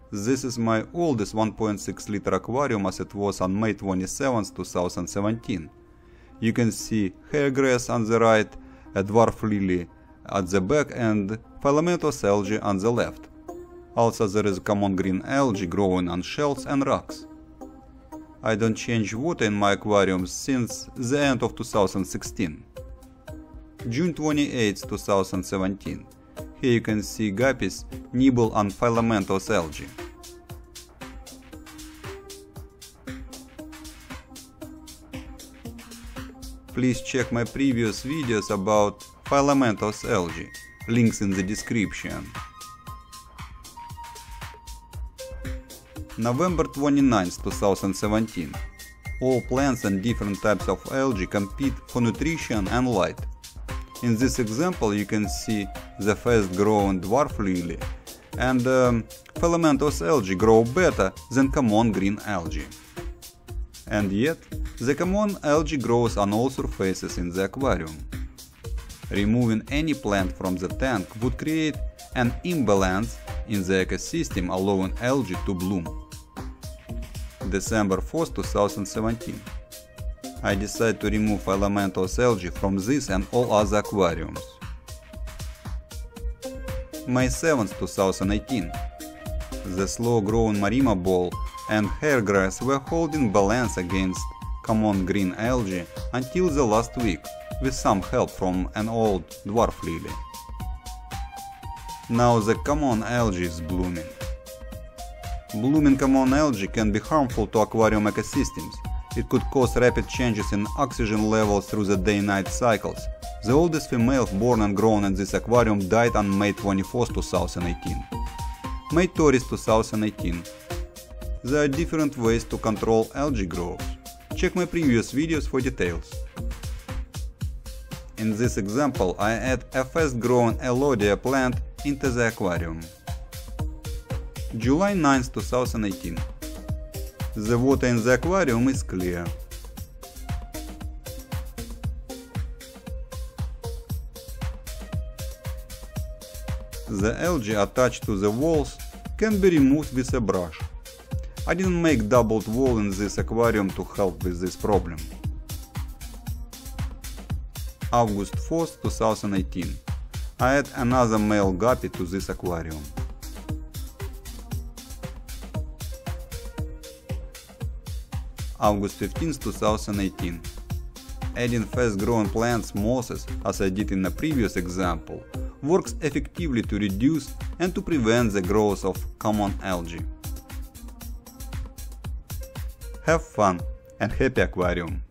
This is my oldest 1.6 liter aquarium as it was on May 27, 2017. You can see hairgrass on the right, a dwarf lily at the back and filamentous algae on the left. Also there is common green algae growing on shells and rocks. I don't change water in my aquariums since the end of 2016. June 28, 2017. Here you can see guppies nibble on filamentous algae. Please check my previous videos about filamentous algae, links in the description. November 29, 2017. All plants and different types of algae compete for nutrition and light. In this example you can see the fast-growing dwarf lily and filamentous algae grow better than common green algae. And yet, the common algae grows on all surfaces in the aquarium. Removing any plant from the tank would create an imbalance in the ecosystem, allowing algae to bloom. December 4, 2017. I decided to remove filamentous algae from this and all other aquariums. May 7, 2018. The slow-growing Marimo ball and hairgrass were holding balance against common green algae until the last week, with some help from an old dwarf lily. Now the common algae is blooming. Blooming common algae can be harmful to aquarium ecosystems. It could cause rapid changes in oxygen levels through the day-night cycles. The oldest female born and grown in this aquarium died on May 24, 2018. May 30, 2018. There are different ways to control algae growth. Check my previous videos for details. In this example, I add a fast-growing Algae plant into the aquarium. July 9, 2018. The water in the aquarium is clear. The algae attached to the walls can be removed with a brush. I didn't make doubled wall in this aquarium to help with this problem. August 4, 2018. I add another male guppy to this aquarium. August 15, 2018. Adding fast-growing plants mosses, as I did in the previous example, works effectively to reduce and to prevent the growth of common algae. Have fun and happy aquarium!